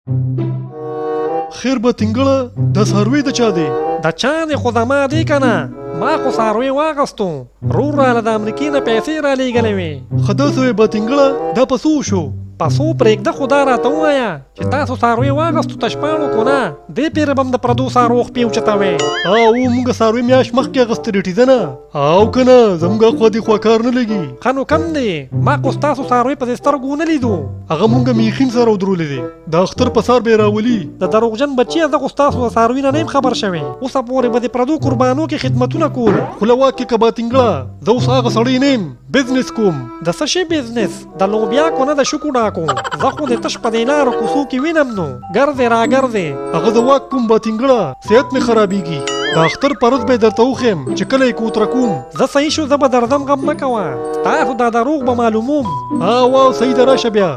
خیر به تنګړه د څاروي د چا دی؟ د چا دی خو زما دی که نه؟ ما خو څاروي واغستو، رور راله د امریکې نه پیسې رالیږلې وې. ښه داسې وې به تنګړه، دا په څو شو؟ په څو پرېږده خو دا راته ووایه چې تاسو څاروي واغستو تشپاړو کو نه، دې پیره به م د پردو څاروو خپې اوچتوې. او موږ څاروي میاشت مخکې اخیستې ریټیزه نه او که نه زموږ خوا دې خوا کار نه لګي. ښه نو کم دی، ما خو ستاسو څاروي په دې سترګو ونه لیدو. هغه موږ میخین سره ودرولې دی، د اختر په سار به یې راولي. د دروغجن بچیه زه خو ستاسو د څاروي نه یم خبر شوی. اوسه پورې به د پردو قربانو کې خدمتونه کول. خو له واک کې که به تنګړه زه اوس هغه سړی نه یم، بزنس کوم. د څه شي بزنس؟ د لوبیا کو نه د شکو ډاکو. زه خو د تش په دې لارو کوڅو کې وینم نو ګرځې راګرځې. هغه د واک کوم به تنګړه، صحت مې خرابېږي. د اختر په ورځ به یې درته وښیم چې کله یې کوتره کوم. زه صحیح شو، زه به درځم، غم مه کوه. ستاسو دا دروغ به معلوموم. واو صحیح ده، راشه بیا.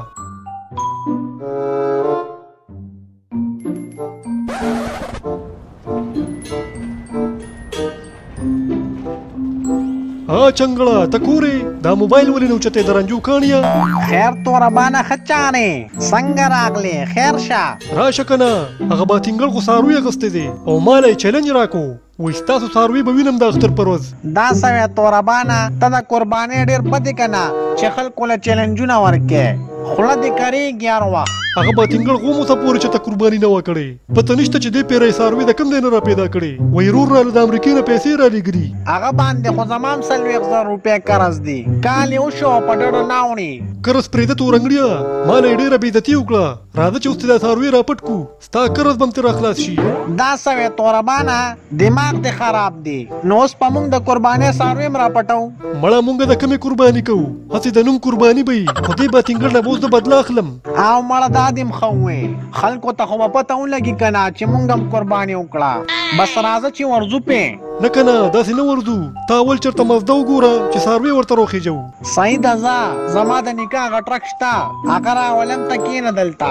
چنګړه ته کورې دا موبایل ولې نه اوچتې د رنجو کاڼیه؟ خیر توربانه ښه چانې څنګه راغلې؟ خیر شه راشه که نه. هغه با تنګړ خو څاروي اخیستی دی او ماله یې چیلنج راکو، وایي ستاسو څاروي به وینم د اختر پر ورځ. دا سوې توربانه ته د قربانۍ ډېر بدې که نه چې خلکو له چیلنجونه ورکې، خوله دې کریږي هر وخت. هغه به تنګړ غوم اوسه پورې چې ته قرباني نه وه کړې. پته نشته چې دې پیره یې څاروي د کوم ځای نه را پیدا کړې. وایي رور راله د امریکې نه پیسې رالیږلي. هغه باندې خو زما هم 40,000 روپۍ قرض دي، کال یې وشو په ډډه نه وړي. قرض پرېږده تورنګړیه، ما له یې ډېره بېعزتي وکړه. راځه چې اوس دې دا څاروي راپټ کړو، ستا قرض به م ترې راخلاص شي. دا سوې توربانه دماغ دې خراب دی، نو اوس په موږ د قربانۍ څاروي هم راپټو. مړه موږ د کومې قرباني کوو؟ هسې د نوم قرباني به وي، خو دې به تنګړ نه به اوس د بدله اخلم. او مړه دا دې م ښه ووې، خلکو ته خو به پته ولګي که نه چې موږ هم قرباني وکړه. بس راځه چې ورځو پې. نه که نه داسې نه ورځو. تا اول چېرته مزده وګوره چې څاروي ورته روخېجو. صحیح ده، ځه زما د نکاح غټرک شته، هغه راولم ته کښېنه دلته.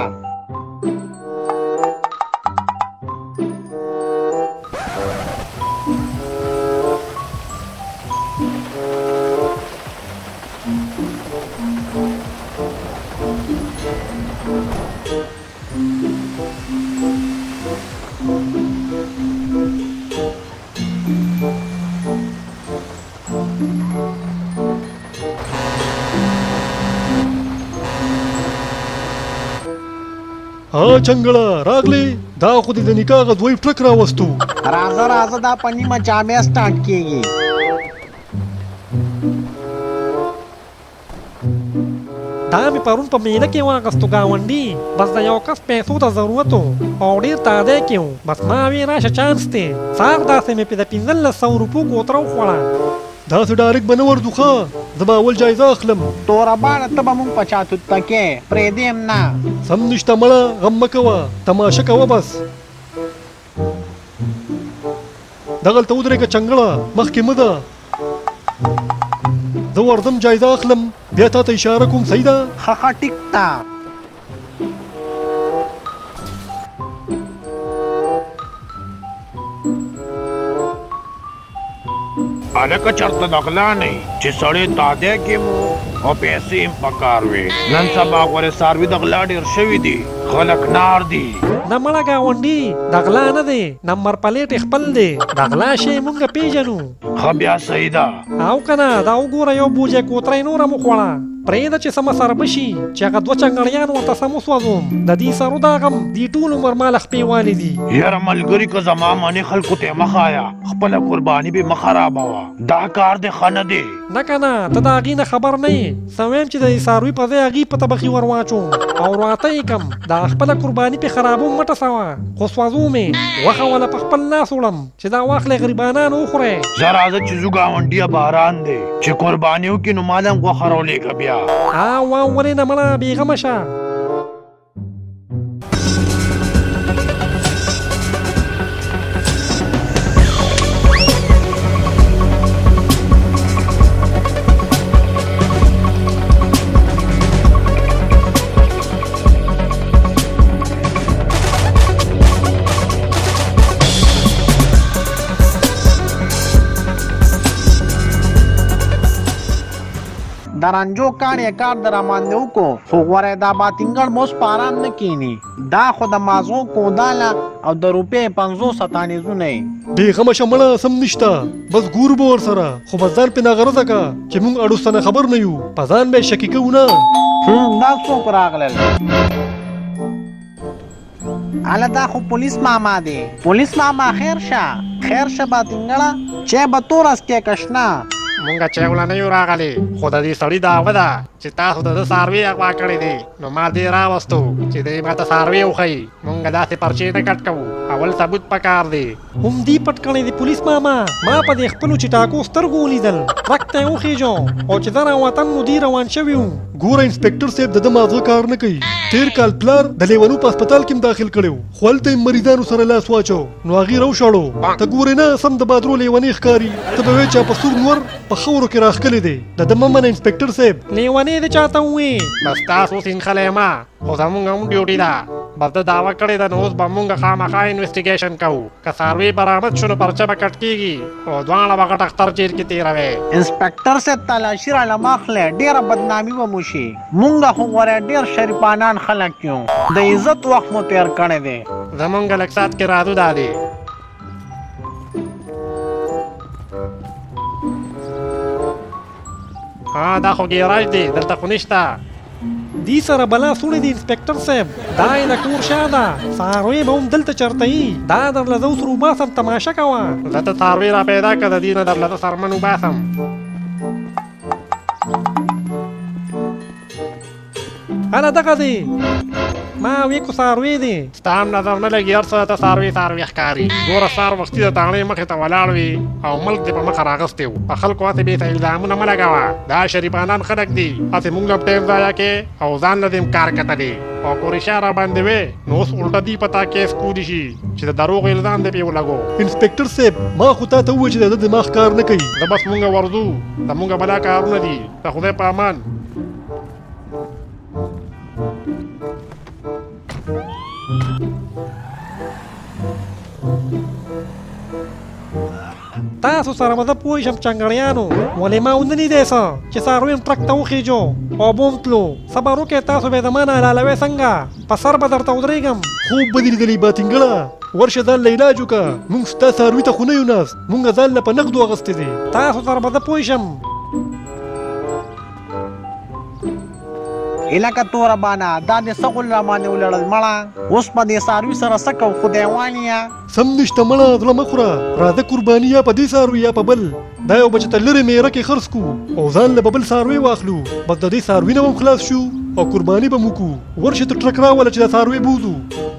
چنګړه راغلی، دا خو دې د نکاح غ دوی ټرک راوستو. راځه راځه دا په نیمه جامع سټارټ کېږي. دا مې پرون په میله کې واغستو ګاونډي، بس د یو کس پیسو ته ضرورت و او ډېر تادی کې و. بس ما وې راشه چانس دی، ساغ داسې مې پې د 1500 روپو کوتره وخوړه. داسې ډایرکټ به نه ورځو ښه، زه به اول جایزه اخلم. توربانه ته به مونږ په چاتو تکې پرېږدې هم نه. سم نشته مړه، غم مه کوه، تماشه کوه بس. دغلته ودرېږه چنګړه، مخکې مه ده. زه ورځم جایزه اخلم، بیا تا ته اشاره کوم. صحیح ده؟ ښه ټیک ده. هلکه چېرته د غلا نه چې سړی تادی کې مو او پیسې هم پکار وې. نن سبا غورې څاروي د غلا ډېر شوي دي، خلک نار دي. نه مړه ګاونډي، د غلا نه دی، نمبر پلیټ یې خپل دی، د غلا شی مونږ پیژنو. ښه بیا صحیح ده. او که نه دا وګوره یو بوجۍ کوتره یې نوره مو خوړه. پرېږده چې سمه سره بشي چې هغه 2 چنګړیان ورته سم وسوځوم. د دې سرو دا غم دې ټول عمر ماله خپې والې دي. یاره ملګري که زما منې خلکو ته مه ښایه، خپله قرباني به مه خرابوه، دا کار دې ښه نه دی. نه که نه ته د هغې نه خبر نه یې. څه ویم چې د دې څاروي په ځای هغې په تبخي ور واچوم او راته یې کم. دا خپله قرباني پې خرابوم مه ټسوه، خو سوځوم یې، غوښه وله په خپل لاس وړم چې دا واخلې غریبانان وخورئ. زه راځه چې ځو ګاونډیه باران دی، چې قرباني وکړي نو ماله هم غوښه راولېږه بیا. ولې نه مړه بېغمه شه. د رانجو کار یې کار در باندې وکړو خو غوره دا باتنګړ مو اوس په آرام نه کینی دا خو د مازغو کوداله او د روپۍ 500 ستانیزونه یې بېغمه شه مړه سم نشته بس ګورو به ورسره خو بس ځان پرې ناغرضه که چې موږ اړوستنه خبر نه یو په ځان به یې شکي کوو نه دا څوک راغلل اله دا خو پولیس ماما دی پولیس ماما خیر شه باتنګړه چې به تورس کې کشنا مونږه چېوله نه یو راغلي خو د دې سړي دعوه ده چې تاسو د ده څاروي اغوا کړی دی نو ما دې راوستو چې دی ماته څاروي وښیي مونږ داسې پرچې نه کټ کوو اول ثبوت پکار دی هم دې پټ کړی دی پولیس ماما ما په دې خپلو چټاکو سترګو ولیدل رک ته یې وخېږو او چې زه راوتم نو دوی روان شوي وو ګوره انسپکټر صاحب د ده ماغزه کار نه کوي تیر کال پلار د لیونو په هسپتال کې داخل کړی خو هلته یې مریضانو سره لاس واچو نو هغې راوشاړو ته ګورې نه سم د بادرو لیونی ښکاري ته به وایې چې په سور نور په خاورو کې راښکلی دی د ده مه منه انسپکټر صاحب لیونی دې چاته ووې بس تاسو سینخلی ما خو زمونږ هم ډیوټي ده بس ده دعوه کړې ده نو اوس به مونږ خامخا انویسټیګیشن کوو که څاروي برآمد شو نو پرچه به کټ کېږي او دواړه به غټ اختر چیر کې تېروي انسپکټر صاحب تلاشي راله ماخلی ډېره بدنامي به مو شي مونږ خو غوره ډېر شریفانان خلک یو د عزت وخت مو تېر کړی دی زمونږ لږ ساعت کې راځو دا دی ها دا خو ګیراج دی دلته خو نشته دی سره بلا سوړی دی انسپکټر صاحب دا یې د کور شا ده څاروي به هم دلته چرته یي دا درله زه اوس روباسم تماشه کوه زه ته څاروي را پیدا کړه د دې نه درله زه څرمن وباسم هله دغه دی ما وې کو څاروي دی ستا هم نظر نه لګي هر څه ته څاروي ښکاري ګوره سهار وختي د تاڼۍ مخې ته ولاړ وي او ملک دې په مخه راغستی و په خلکو هسې بېته الزامونه مه لګوه دا شریفانان خلک دي هسې مونږ له ټایم ضایع کې او ځان له دې کار کتلی او که رشا را باندې وې نو اوس الټه دوی په تا کیس کولی شي چې د دروغو الزام دې پرې ولګو انسپکټر صاحب ما خو تا ته وویل چې د ده دماغ کار نه کوي زه بس مونږ ورځو زمونږ بلا کارونه دي د خدای په امان تاسو سره به زه پوه شم چنګړیانو ولې ما ونه لیدی څه چې څاروي م ټرک ته وخېجو او بوم تلو صبر وکړئ تاسو به یې د ما نه حلالوئ څنګه په سر به درته ودرېږم خوب به دې لیدلي باتنګړه ورشه ځان له علاج وکړه موږ ستا څاروي ته خو نه یو ناست موږ ځان له په نقدو اخیستی دی تاسو سره به زه پوه شم الکه توره بانه دا دې څه غول را باندې ولړل مړه اوس په دې څاروي سره څه کوو خدای والیا سم نشته مړه زړه مه خوره راځه قرباني یا په دې څاروي یا په بل دا یو بچه ته لرې میره کې خرڅ کړو او ځان له به بل څاروي واخلو بس د دې څاروي نه به خلاص شو او قرباني به مو کړو ورشه ته ټرک راوله چې دا څاروي بوځو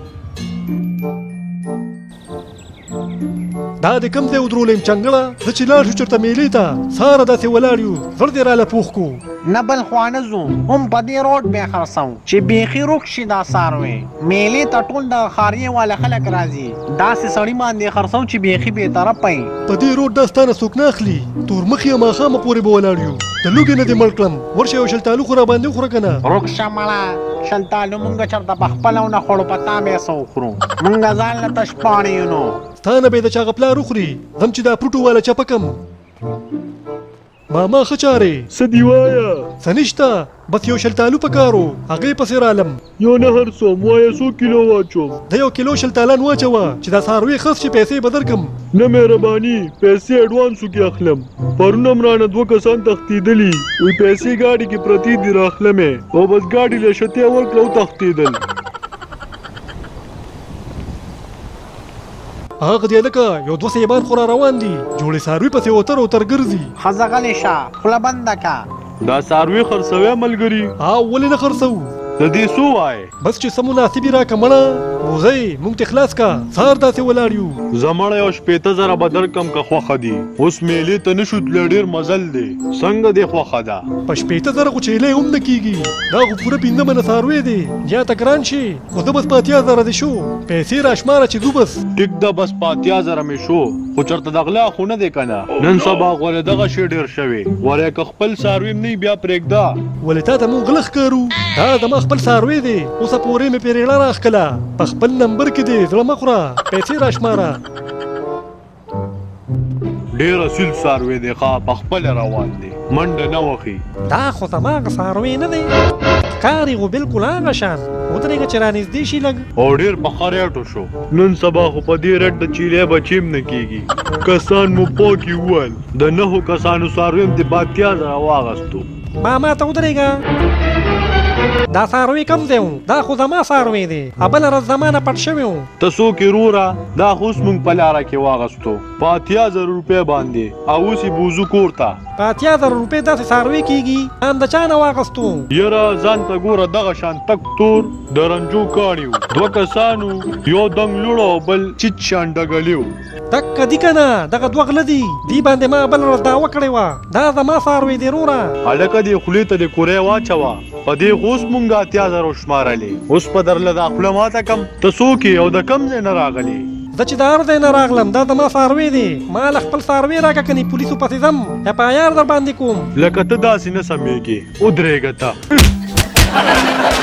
دا د کم ځای ودرولیم چنګړه زه چې لاړ شو چېرته میلې ته ساره داسې ولاړ یو زړه دې راله پوخ کړو نه بل خوا نه ځو هم په دې روډ بیا خرڅوو چې بیخي روک شي دا څاروی میلې ته ټول د ښاریې والا خلک راځي داسې سړي باندې خرڅوو چې بیخي بېطرفه یي په دې روډ دا ستا نه څوک نه اخلي تورمخي یا ماښامه پورې به ولاړ یو د لوږې نه دې مړ کړم ورشه یو شلتالو خو را باندې وخوره که نه روک شه مړه شلتالو مونږ چېرته په خپله ونه خوړو په تا بیا څه وخورو مونږ ځان له تشپاڼې یو نو ستا نه به یې د چا غپلار وخوري ځم چې دا پروټو والا چپه کم ماما ښه چارې څه دې وایه څه نشته بس یو شلتالو پکارو هغې پسې رالم یو نه هرڅوم وایه څو کیلو واچوم د یو کیلو شلتالان واچوه چې دا څاروي خس چې پیسې به درکم نه مهرباني پیسې اډوانسو کې اخلم پرون هم رانه 2 کسان تښتېدلي وایي پیسې ګاډي کې پرتې دي راخلمې او بس ګاډي له شتیا ورکړه وتښتېدل هغه دی لکه یو 2 سیبان خو را روان دي جوړې څاروي پسې وتر وتر ګرځي ښځه غلې شه خوله بنده که دا څاروي خرڅوی ملګري ولې نه خرڅوو د دې څو وایې بس چې څه مناسبي راکړه مړه بوزئ موږ ته خلاص کا سهار داسې ولاړ یو زه مړی یو 15,000 به درکړم که خوښه دي اوس میلې ته نه شو تللی ډېر مزل دی څنګه دې خوښه ده په 15,000 خو چیلی هم نه کېږي دا خو پوره 15 منه څاروی دی زیاته ګران شي خو زه بس په 80,000 دې شو پیسې را شماره چې ځو بس ټیک ده بس په 80,000 مې شو خو چېرته د غلا خو نه دی که نه نن سبا غوره دغه شی ډېر شوی وری که خپل څاروي م نه بیا پرېږده ولې تا ته مونږ غله ښکارو دا زما خپل څاروی دی اوسه پورې مې پیرېړه راښکله په خپل نمبر کې دی زړه مه خوره پیسې را شماره ډېر اصیل څاروی دی ښه په خپله روان دی منډه نه وهي دا خو زماغه څاروی نه دی ښکار یې خو بلکل هغه شان ودرېږه چې رانږدې شي لږ او ډېر په خریاټو شو نن سبا خو په دې رټ د چیلې بچیم نه کېږي کسان مو پاکي وویل د 9 کسانو څاروي هم د باتیا زره واغستو ماما ته ودرېږه دا څاروی کم دی دا خو زما څاروی دی بله ورځ زما نه پټ شوی و ته څوک یې وروره دا خو اوس موږ په لاره کې واغستو په 80,000 روپۍ باندې او اوس یې بوزو کور ته په 80,000 روپۍ داسې څاروی کېږي هم د چا نه واغستو یاره ځان ته ګوره دغه شان تک تور د رنجو کاڼي و 2 کسانو یو دنګ لوړ او بل چیت شان ډګلي و دکه دي که نه دغه 2 غله دي دي باندې ما بله ورځ دعوه کړې وه دا زما څاروی دی وروره هلکه دې خولې ته دې کوری واچوه په دې خو اوس مونږ 80,000 وشمارلې اوس په درله دا خوله ماته کم ته څوک یې او د کم ځای نه راغلې زه چې د هر ځای نه راغلم دا زما څاروی دی ما له خپل څاروی راکړه کنې پولیسو پسې ځم FIR در باندې کوم لکه ته داسې نه سمېږې ودرېږه ته